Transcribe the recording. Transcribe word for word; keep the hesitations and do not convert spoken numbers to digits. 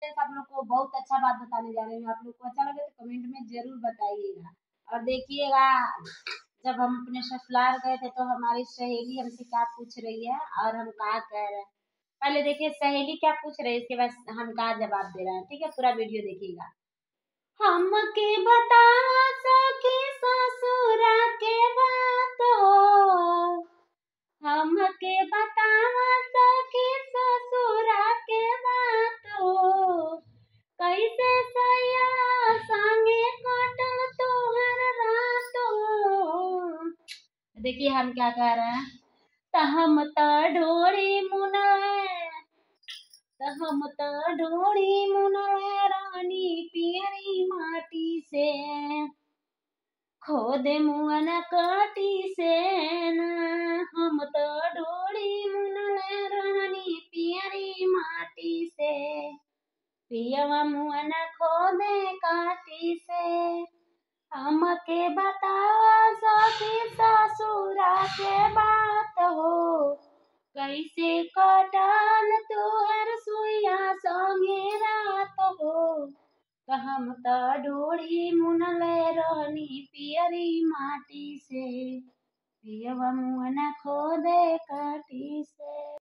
Friends आप लोग को बहुत अच्छा बात बताने जा रहे हैं। आप लोग को अच्छा लगे तो कमेंट में जरूर बताइएगा। और देखिएगा, जब हम अपने ससुराल गए थे तो हमारी सहेली हमसे क्या पूछ रही है और हम क्या कह रहे हैं। पहले देखिए सहेली क्या पूछ रही है, इसके बाद हम क्या जवाब दे रहे हैं। ठीक है, पूरा वीडियो देखिएगा। हमके बता सकी ससुरा के बात हो, हमके बतावा सखी ससुरा के बात हो, कैसे सैया संगे कटल तोहर रात हो। देखिए हम क्या कह रहे हैं, त हम त ढोड़ी मुनले, त हम त ढोड़ी मुनले रानी पियरी माटी से, खोदे मुअन काटी से न, हम तो ढोड़ी मुनले रानी पियरी माटी से, पियवा मुअन खोदे काटी से। हमके बतावा सखी ससुरा के बात हो, कैसे कटल तोहर सुइया संगे रात हो, हम त ढोड़ी मुनले रहनी पियरी माटी से, पियवा मुअन खोदे काटी से।